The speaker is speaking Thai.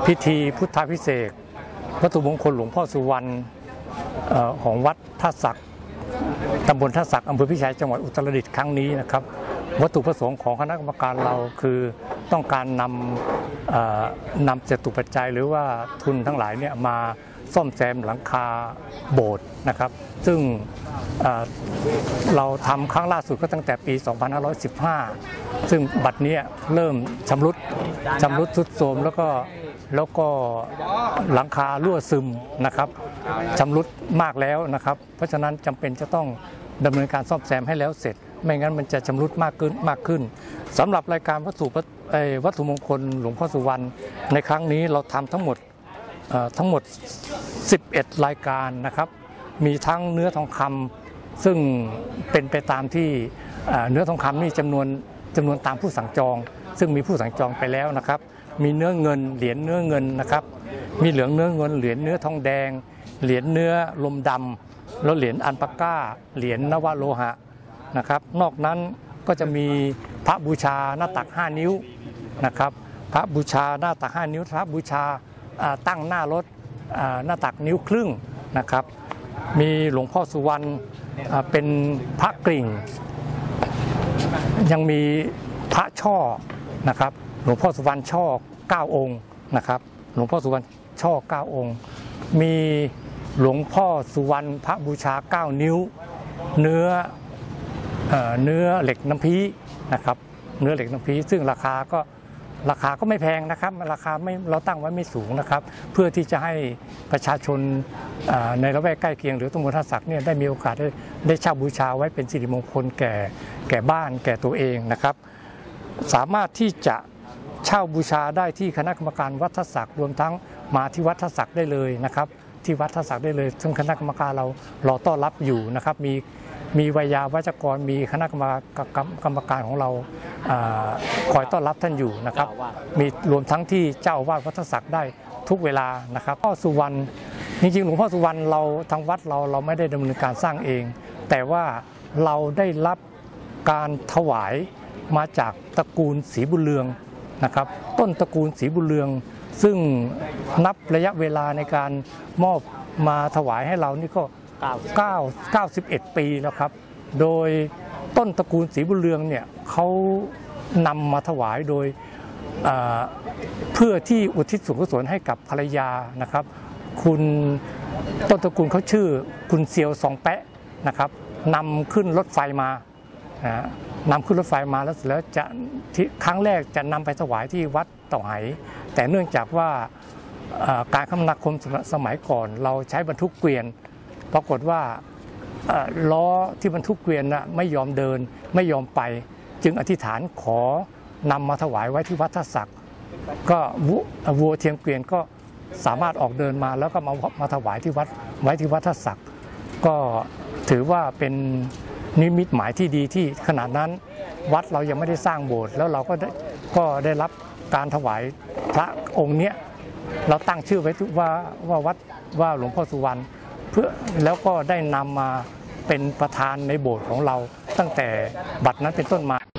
พิธีพุทธาภิเษกวัตถุมงคลหลวงพ่อสุวรรณของวัดท่าสักตำบลท่าสักอำเภอพิชัยจังหวัดอุตรดิตถ์ครั้งนี้นะครับวัตถุประสงค์ของคณะกรรมการเราคือต้องการนำจตุปัจจัยหรือว่าทุนทั้งหลายเนี่ยมาซ่อมแซมหลังคาโบสถ์นะครับซึ่งเราทำครั้งล่าสุดก็ตั้งแต่ปี 2515 ซึ่งบัดนี้เริ่มชำรุดทรุดโทรมแล้วก็หลังคารั่วซึมนะครับชำรุดมากแล้วนะครับเพราะฉะนั้นจำเป็นจะต้องดำเนินการซ่อมแซมให้แล้วเสร็จไม่งั้นมันจะชำรุดมากขึ้นสำหรับรายการวัตถุมงคลหลวงพ่อสุวรรณในครั้งนี้เราทำทั้งหมด 11 รายการนะครับมีทั้งเนื้อทองคำซึ่งเป็นไปตามที่เนื้อทองคำนี่จำนวนตามผู้สั่งจองซึ่งมีผู้สั่งจองไปแล้วนะครับมีเนื้อเงินเหรียญเนื้อเงินนะครับมีเหลืองเนื้อเงินเหรียญเนื้อทองแดงเหรียญเนื้อลมดำแล้วเหรียญอัลปาก้าเหรียญนวโลหะนะครับนอกนั้นก็จะมีพระบูชาหน้าตัก5 นิ้วนะครับพระบูชาหน้าตัก5 นิ้วพระบูชาตั้งหน้ารถหน้าตักนิ้วครึ่งนะครับมีหลวงพ่อสุวรรณเป็นพระกริ่งยังมีพระช่อนะครับหลวงพ่อสุวรรณช่อ9 องค์นะครับหลวงพ่อสุวรรณช่อ9 องค์มีหลวงพ่อสุวรรณพระบูชา9 นิ้วเนื้อเหล็กน้ำพีนะครับเนื้อเหล็กน้ำพีซึ่งราคาก็ไม่แพงนะครับราคาไม่เราตั้งไว้ไม่สูงนะครับเพื่อที่จะให้ประชาชนในละแวกใกล้เคียงหรือตำบลท่าสักเนี่ยได้มีโอกาสได้เช่าบูชาไว้เป็นสิริมงคลแก่บ้านแก่ตัวเองนะครับสามารถที่จะเช่าบูชาได้ที่คณะกรรมการวัดท่าสักรวมทั้งมาที่วัดท่าสักได้เลยนะครับที่วัดท่าสักได้เลยซึ่งคณะกรรมการเรารอต้อนรับอยู่นะครับมีวิยาวัจกรมีคณะกรรมการของเราคอยต้อนรับท่านอยู่นะครับมีรวมทั้งที่เจ้าอาวาสวัดท่าสักได้ทุกเวลานะครับพ่อสุวรรณจริงๆหลวงพ่อสุวรรณเราทางวัดเราไม่ได้ดำเนินการสร้างเองแต่ว่าเราได้รับการถวายมาจากตระกูลศรีบุญเรืองนะครับต้นตระกูลศรีบุญเรืองซึ่งนับระยะเวลาในการมอบมาถวายให้เรานี่ก็91 ปีแล้วครับโดยต้นตระกูลศรีบุญเรืองเนี่ยเขานำมาถวายโดยเพื่อที่อุทิศส่วนกุศลให้กับภรรยานะครับคุณต้นตระกูลเขาชื่อคุณเซียวซองแปะนะครับนำขึ้นรถไฟมานำขึ้นรถไฟมาแล้วจะครั้งแรกจะนำไปถวายที่วัดเต่าไหแต่เนื่องจากว่าการคมนาคมสมัยก่อนเราใช้บรรทุกเกวียนปรากฏว่าล้อที่บรรทุกเกวียนไม่ยอมเดินไม่ยอมไปจึงอธิษฐานขอนำมาถวายไว้ที่วัดท่าสักก็วัวเทียมเกวียนก็สามารถออกเดินมาแล้วก็มาถวายที่วัดไว้ที่วัดท่าสักก็ถือว่าเป็นนิมิตหมายที่ดีที่ขณะนั้นวัดเรายังไม่ได้สร้างโบสถ์แล้วเราก็ได้รับการถวายพระองค์เนี้ยเราตั้งชื่อไว้ว่าหลวงพ่อสุวรรณแล้วก็ได้นำมาเป็นประธานในโบสถ์ของเราตั้งแต่บัดนั้นเป็นต้นมา